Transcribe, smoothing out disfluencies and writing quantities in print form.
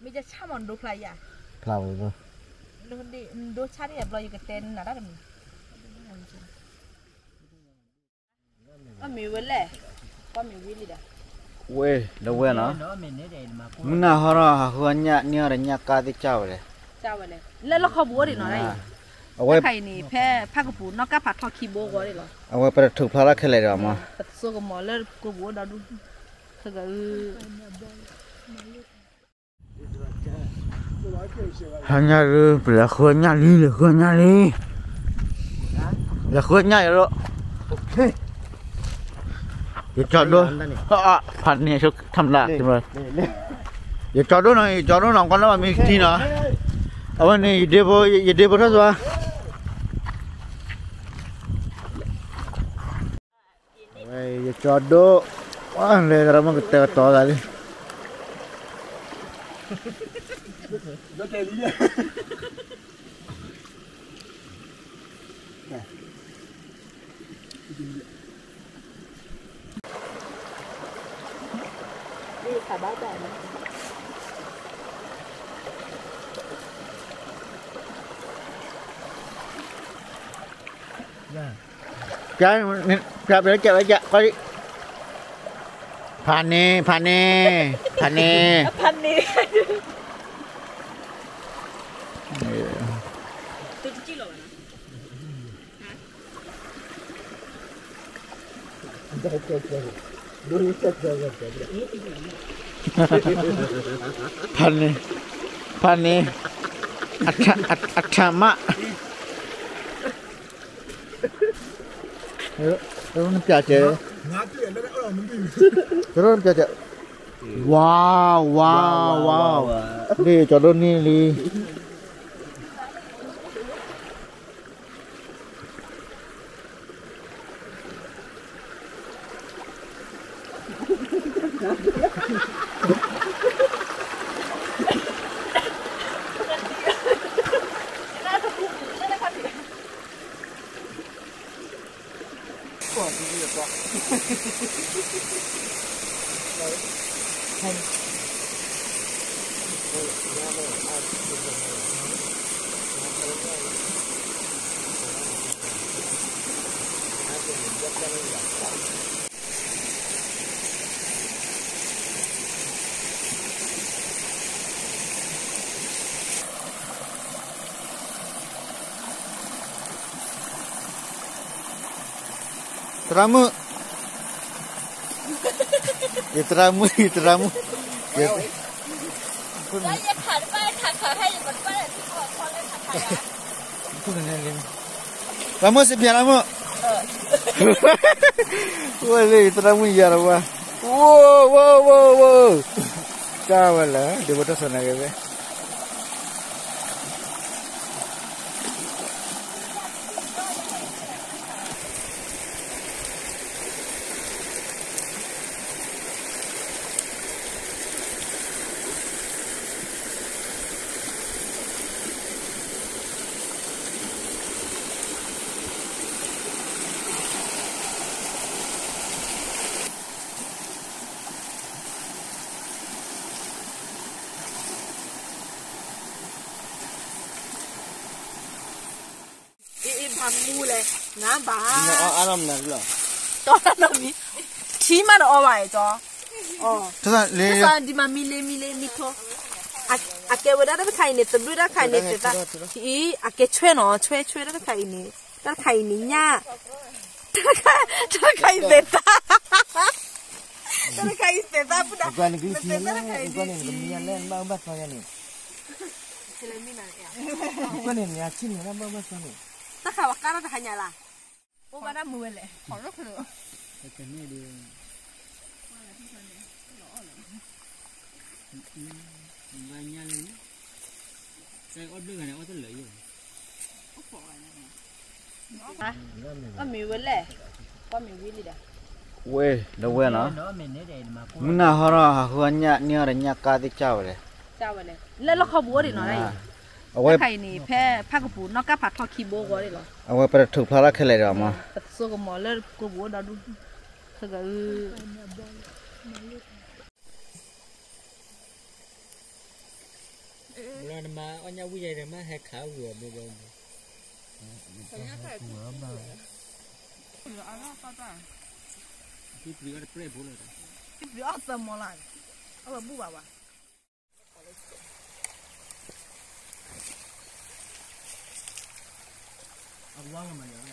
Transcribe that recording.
มีจะช่ำมันดูใครอ่ะพลาวเลยดูดิดูชาติแบบเราอยู่กับเต็นนะได้กันก็มีเว้นแหละก็มีวิลลี่เด้อเว้ยเดี๋ยวเว้ยนะมึงน่าฮาร์ฮะหัวเนี่ยเนี่ยอะไรเนี่ยกาดิเจ้าเลยแล้วเราเขาบัวดิเนาะได้เอาไว้ใครนี่แพ้ผ้ากระปุกนอกก็ผัดทอดคีโบก็ได้หรอเอาไว้ไปถูกพลาดแค่ไหนเดี๋ยวมาปัดโซ่กับหมอแล้วกบัวดาดูถ้าเกิด hanya lu belakangnya ni belakangnya ya lo ya chọn luôn phạt này cho thầm lạc rồi ya chọn luôn này chọn luôn lòng con nó mà mình thi nó ở bên này đi vô hết rồi ya chọn luôn wah này ra mà cái to ra đi nó kêu đi đi cả bát bè này cái chạp đấy coi đi phàn nè Pani acama nó chơi nó chơi wow đi cho đôi đi Teramu. Ya teramu. Ya. Saya khadpai khadpai berpaiที่ขอคนเลยขดอ่ะ Teramu sepian teramu. Wah, ni teramu ya rawa. Wow. Kawala, dia bodoh sana ke. mu le ngã bà ăn làm này rồi to nó mi chỉ mà nó vậy cho thế là thế là đi mà mi thôi à cái bữa đó nó khai nè tụi đó khai nè tụi ta chỉ à cái chơi nó chơi đó khai nè đó khai nè nha đó khai tụi ta đó khai tụi ta pun dah bukan negeri sini bukan yang lain bang saya ni bukan yang nyacin lah bang saya ta khai wakara dah hanya lah oh mana mui le horor tu cái này đi banyak ni saya order kan order lagi có mì với lẻ có mì với gì đó quê đâu quê nó mình nào họ hướng nhạc như là nhạc ca thì chào vậy lên nó không búa thì nó đây cái này phe pha cái bún nó cáผัดทอดคีโบก็ได้หรอเอาไว้ไปถูกพลาดแค่ไหนเดี๋ยวมาปัดโซ่กับหมอแล้วกูบัวดาดูถ้าเกิด Bulan ma onya wuye de ma he kha wo me bo. Ki pri ga pre bo la. Pri a sa mo la. Aba bu ba ba. Awang ma ya.